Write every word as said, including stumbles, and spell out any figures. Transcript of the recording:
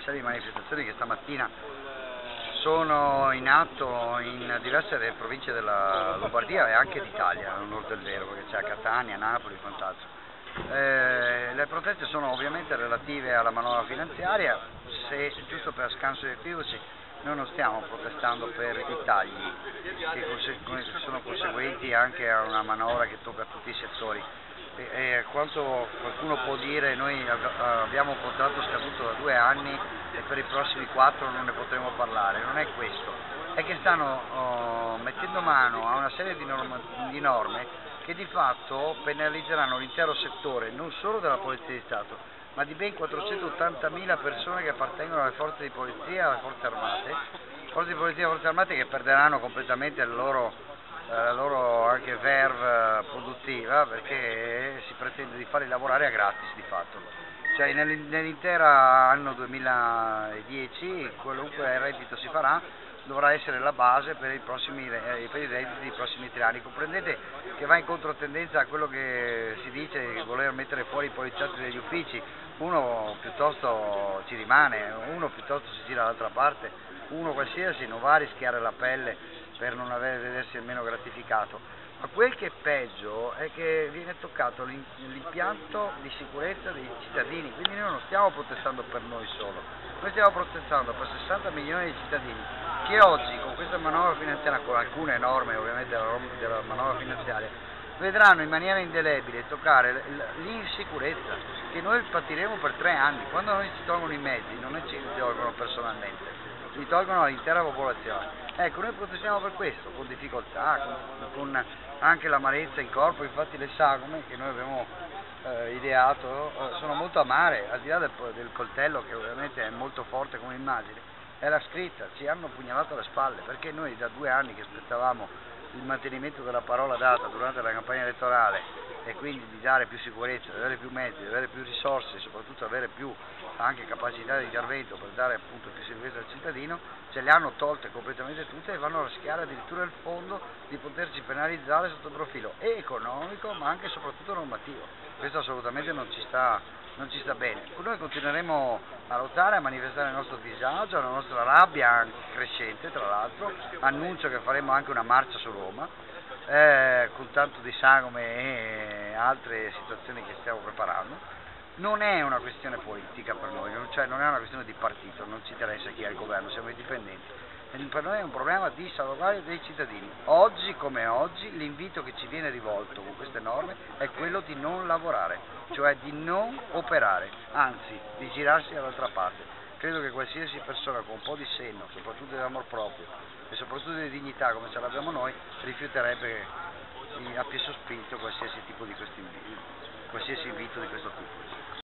serie di manifestazioni che stamattina sono in atto in diverse province della Lombardia e anche d'Italia, a onor del vero, perché c'è a Catania, Napoli e quant'altro. Eh, le proteste sono ovviamente relative alla manovra finanziaria. Se, giusto per scanso di equivoci, noi non stiamo protestando per i tagli che sono conseguenti anche a una manovra che tocca tutti i settori. E, e quanto qualcuno può dire, noi abbiamo un contratto scaduto da due anni e per i prossimi quattro non ne potremo parlare. Non è questo, è che stanno oh, mettendo mano a una serie di, norma, di norme che di fatto penalizzeranno l'intero settore, non solo della Polizia di Stato, ma di ben quattrocentottantamila persone che appartengono alle forze di polizia e alle forze armate, forze di polizia e forze armate che perderanno completamente la loro, eh, la loro anche verve produttiva, perché si pretende di farli lavorare a gratis di fatto. Cioè nell'intero anno duemiladieci qualunque reddito si farà dovrà essere la base per i, prossimi, eh, per i redditi dei prossimi tre anni. Comprendete che va in controtendenza a quello che si dice di voler mettere fuori i poliziotti degli uffici. Uno piuttosto ci rimane, uno piuttosto si gira dall'altra parte, uno qualsiasi non va a rischiare la pelle per non avere, vedersi almeno gratificato. Ma quel che è peggio è che viene toccato l'impianto di sicurezza dei cittadini, quindi noi non stiamo protestando per noi solo, noi stiamo protestando per sessanta milioni di cittadini che oggi con questa manovra finanziaria, con alcune norme ovviamente della manovra finanziaria, vedranno in maniera indelebile toccare l'insicurezza che noi patiremo per tre anni. Quando noi ci tolgono i mezzi, non ci tolgono personalmente, li tolgono all'intera popolazione. Ecco, noi protestiamo per questo, con difficoltà, con, con anche l'amarezza in corpo. Infatti le sagome che noi abbiamo eh, ideato eh, sono molto amare, al di là del, del coltello che ovviamente è molto forte come immagine, è la scritta: ci hanno pugnalato alle spalle, perché noi da due anni che aspettavamo il mantenimento della parola data durante la campagna elettorale, e quindi di dare più sicurezza, di avere più mezzi, di avere più risorse e soprattutto avere più anche capacità di intervento per dare appunto più sicurezza al cittadino, ce le hanno tolte completamente tutte e vanno a rischiare addirittura il fondo di poterci penalizzare sotto il profilo e economico ma anche e soprattutto normativo. Questo assolutamente non ci sta, non ci sta bene. Noi continueremo a lottare, a manifestare il nostro disagio, la nostra rabbia crescente, tra l'altro. Annuncio che faremo anche una marcia su Roma, eh, con tanto di sagome e altre situazioni che stiamo preparando. Non è una questione politica per noi, cioè non è una questione di partito, non ci interessa chi è al governo, siamo indipendenti. Per noi è un problema di salvaguardia dei cittadini. Oggi come oggi l'invito che ci viene rivolto con queste norme è quello di non lavorare, cioè di non operare, anzi di girarsi dall'altra parte. Credo che qualsiasi persona con un po' di senno, soprattutto di amor proprio e soprattutto di dignità come ce l'abbiamo noi, rifiuterebbe a piè sospinto qualsiasi tipo di questo invito, qualsiasi invito di questo tipo.